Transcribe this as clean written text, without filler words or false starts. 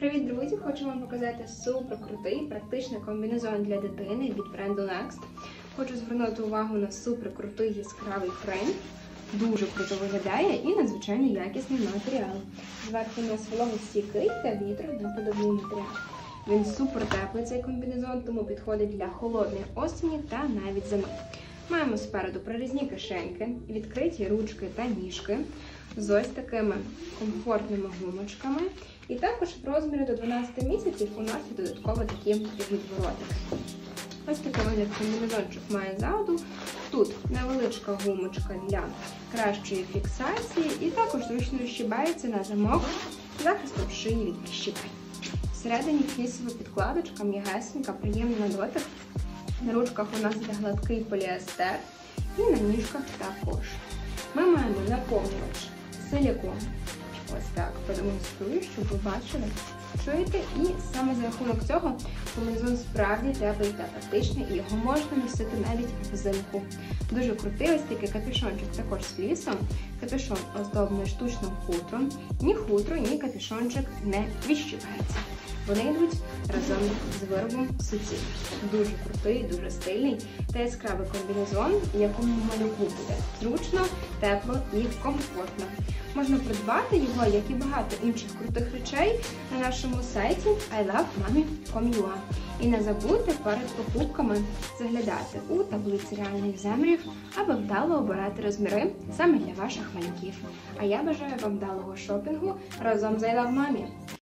Привіт, друзі! Хочу вам показати супер крутий практичний комбінезон для дитини від бренду Next. Хочу звернути увагу на супер крутий яскравий принт. Дуже круто виглядає і надзвичайно якісний матеріал. Зверху у нас вологостійкий та вітронеподобний матеріал. Він супер теплий, цей комбінезон, тому підходить для холодної осені та навіть зими. Маємо спереду прорізні кишеньки, відкриті ручки та ніжки з ось такими комфортними гумочками. І також в розмірі до 12 місяців у нас є додатково такі відворотики. Ось такий вигляд комбінезончик має ззаду. Тут невеличка гумочка для кращої фіксації і також зручно розщібається на замок з захистом шиї від прищіпань. Всередині флісова підкладочка, м'ягесенька, приємна на дотик. На ручках у нас йде гладкий поліестер і на ніжках також. Ми маємо наповнювач силікон. Ось так продемонструю, щоб ви бачили, чуєте. І саме за рахунок цього комбінезон справді теплий та практичний, і його можна носити навіть взимку. Дуже крутий ось такий капюшончик також з флісом. Капюшон оздоблений штучним хутром. Ні хутро, ні капюшончик не відщіпається. Вони йдуть разом з виробом суцільно. Дуже крутий, дуже стильний та яскравий комбінезон, якому малюку буде зручно, тепло і комфортно. Можна придбати його, як і багато інших крутих речей, на нашому сайті ilovemami.com.ua. І не забудьте перед покупками заглядати у таблиці реальних замірів, аби вдало обирати розміри саме для ваших малюків. А я бажаю вам вдалого шопінгу разом з I Love Mommy!